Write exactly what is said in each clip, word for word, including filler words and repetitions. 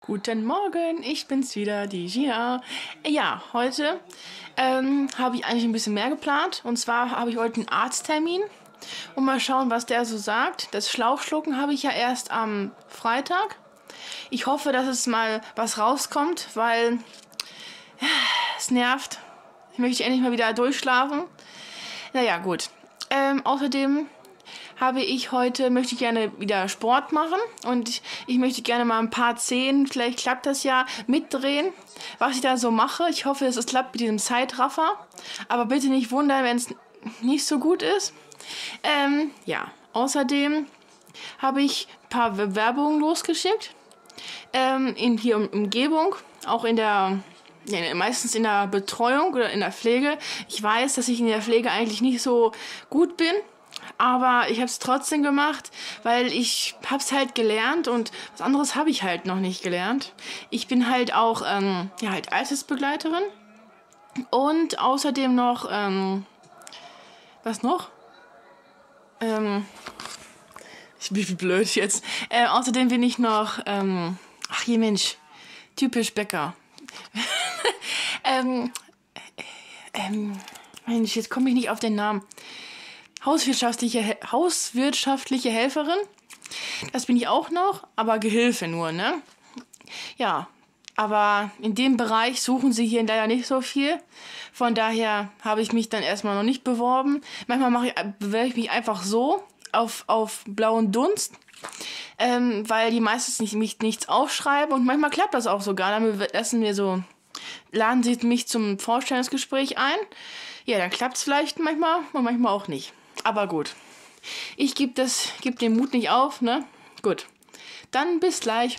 Guten Morgen, ich bin's wieder, die Gina. Ja, heute ähm, habe ich eigentlich ein bisschen mehr geplant. Und zwar habe ich heute einen Arzttermin. Und mal schauen, was der so sagt. Das Schlauchschlucken habe ich ja erst am Freitag. Ich hoffe, dass es mal was rauskommt, weil äh, es nervt. Ich möchte endlich mal wieder durchschlafen. Naja, gut. Ähm, außerdem habe ich heute, möchte ich gerne wieder Sport machen und ich möchte gerne mal ein paar Zehen, vielleicht klappt das ja, mitdrehen, was ich da so mache. Ich hoffe, dass es klappt mit diesem Zeitraffer, aber bitte nicht wundern, wenn es nicht so gut ist. Ähm, ja, außerdem habe ich ein paar Bewerbungen losgeschickt, ähm, in hier in Umgebung, auch in der, ja, meistens in der Betreuung oder in der Pflege. Ich weiß, dass ich in der Pflege eigentlich nicht so gut bin. Aber ich habe es trotzdem gemacht, weil ich habe es halt gelernt und was anderes habe ich halt noch nicht gelernt. Ich bin halt auch ähm, ja, halt Altersbegleiterin und außerdem noch, ähm, was noch? Ähm, ich bin wie blöd jetzt. Äh, außerdem bin ich noch, ähm, ach je Mensch, typisch Bäcker. ähm, ähm, Mensch, jetzt komme ich nicht auf den Namen. Hauswirtschaftliche, Hauswirtschaftliche Helferin, das bin ich auch noch, aber Gehilfe nur, ne? Ja, aber in dem Bereich suchen sie hier leider nicht so viel. Von daher habe ich mich dann erstmal noch nicht beworben. Manchmal mache ich, bewerbe ich mich einfach so auf, auf blauen Dunst, ähm, weil die meistens nicht, mich nichts aufschreiben und manchmal klappt das auch sogar. Dann lassen wir so, laden sie mich zum Vorstellungsgespräch ein. Ja, dann klappt es vielleicht manchmal und manchmal auch nicht. Aber gut, ich gebe das, gebe den Mut nicht auf, ne? Gut, dann bis gleich.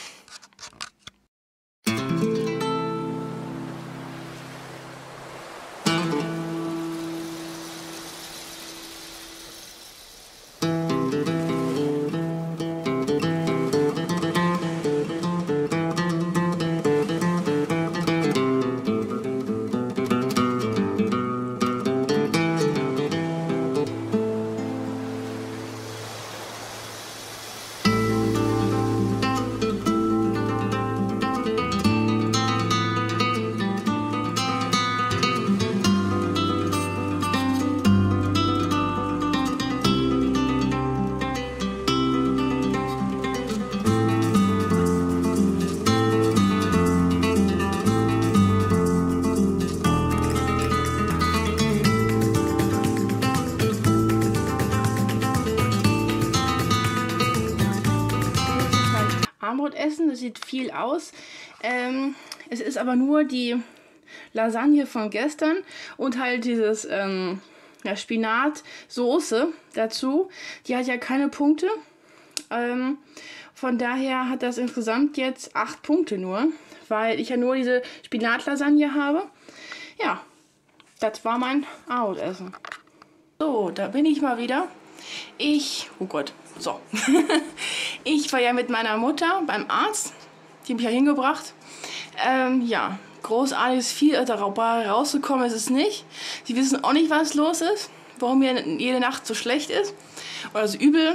Armbrot essen, das sieht viel aus. Ähm, es ist aber nur die Lasagne von gestern und halt dieses ähm, ja, Spinatsoße dazu. Die hat ja keine Punkte. Ähm, von daher hat das insgesamt jetzt acht Punkte nur, weil ich ja nur diese Spinatlasagne habe. Ja, das war mein Abendessen. So, da bin ich mal wieder. Ich, oh Gott, so. Ich war ja mit meiner Mutter beim Arzt. Die hat mich ja hingebracht. Ähm, ja, großartiges viel dabei rausgekommen ist es nicht. Sie wissen auch nicht, was los ist. Warum mir jede Nacht so schlecht ist. Oder so übel.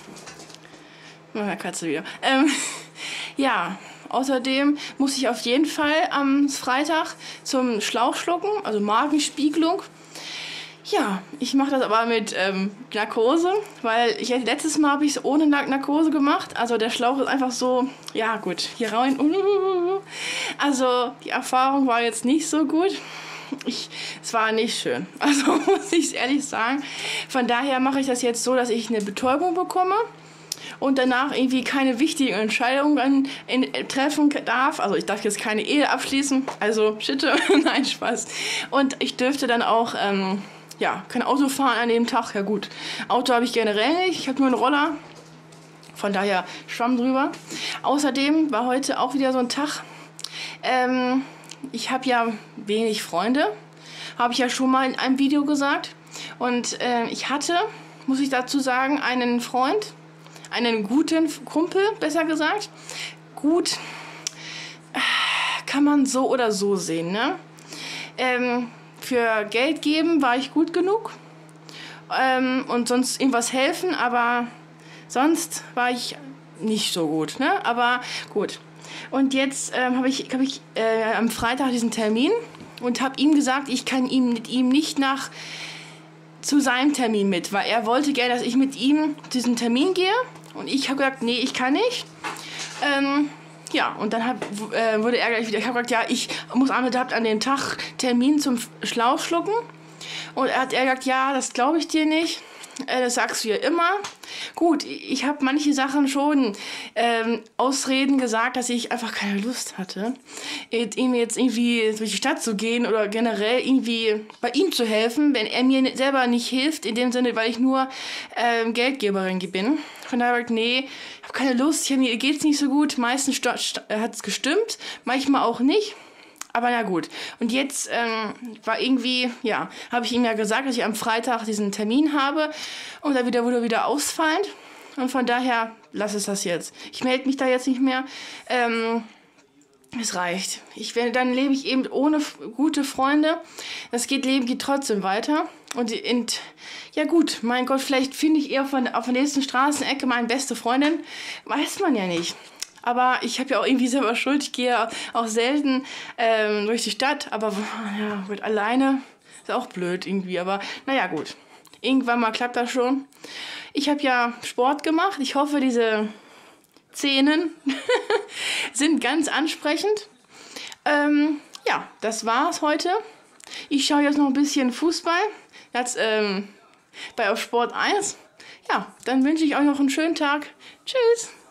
Na, Katze wieder. Ähm, ja, außerdem muss ich auf jeden Fall am Freitag zum Schlauchschlucken, also Magenspiegelung. Ja, ich mache das aber mit ähm, Narkose, weil ich letztes Mal habe ich es ohne Narkose gemacht. Also der Schlauch ist einfach so, ja gut, hier rein. Also die Erfahrung war jetzt nicht so gut. Ich, es war nicht schön, also muss ich ehrlich sagen. Von daher mache ich das jetzt so, dass ich eine Betäubung bekomme und danach irgendwie keine wichtigen Entscheidungen in, in, treffen darf. Also ich darf jetzt keine Ehe abschließen, also Schitte, nein, Spaß. Und ich dürfte dann auch... Ähm, ja, kein Auto fahren an dem Tag, ja gut. Auto habe ich generell nicht, ich habe nur einen Roller. Von daher Schwamm drüber. Außerdem war heute auch wieder so ein Tag. Ähm, ich habe ja wenig Freunde, habe ich ja schon mal in einem Video gesagt. Und äh, ich hatte, muss ich dazu sagen, einen Freund, einen guten Kumpel, besser gesagt. Gut, kann man so oder so sehen, ne? Ähm, Für Geld geben war ich gut genug ähm, und sonst irgendwas helfen, aber sonst war ich nicht so gut, ne? Aber gut, Und jetzt ähm, habe ich, hab ich äh, am Freitag diesen Termin und habe ihm gesagt, ich kann ihm mit ihm nicht nach zu seinem Termin mit, weil er wollte gerne, dass ich mit ihm diesen Termin gehe. Und ich habe gesagt, nee, ich kann nicht. Ähm, ja, und dann hab, äh, wurde er gleich wieder, ich habe gesagt, ja, ich muss an, an den Tag Termin zum Schlauchschlucken. Und er hat er gesagt, ja, das glaube ich dir nicht. Äh, das sagst du ja immer. Gut, ich habe manche Sachen schon ähm, Ausreden gesagt, dass ich einfach keine Lust hatte, ihm jetzt irgendwie durch die Stadt zu gehen oder generell irgendwie bei ihm zu helfen, wenn er mir selber nicht hilft, in dem Sinne, weil ich nur ähm, Geldgeberin bin. Von daher habe ich gesagt, nee, ich habe keine Lust, ich, mir geht's nicht so gut. Meistens hat es gestimmt, manchmal auch nicht. Aber na gut. Und jetzt ähm, war irgendwie, ja, habe ich ihm ja gesagt, dass ich am Freitag diesen Termin habe. Und dann wieder, wurde wieder ausfallend. Und von daher, lass es das jetzt. Ich melde mich da jetzt nicht mehr. Ähm, es reicht. Ich werde, dann lebe ich eben ohne f- gute Freunde. Das geht, Leben geht trotzdem weiter. Und, und ja gut, mein Gott, vielleicht finde ich eher von, auf der nächsten Straßenecke meine beste Freundin. Weiß man ja nicht. Aber ich habe ja auch irgendwie selber Schuld. Ich gehe auch selten ähm, durch die Stadt. Aber ja, mit alleine ist auch blöd irgendwie. Aber naja, gut. Irgendwann mal klappt das schon. Ich habe ja Sport gemacht. Ich hoffe, diese Szenen sind ganz ansprechend. Ähm, ja, das war's heute. Ich schaue jetzt noch ein bisschen Fußball. Jetzt ähm, bei auf Sport eins. Ja, dann wünsche ich euch noch einen schönen Tag. Tschüss.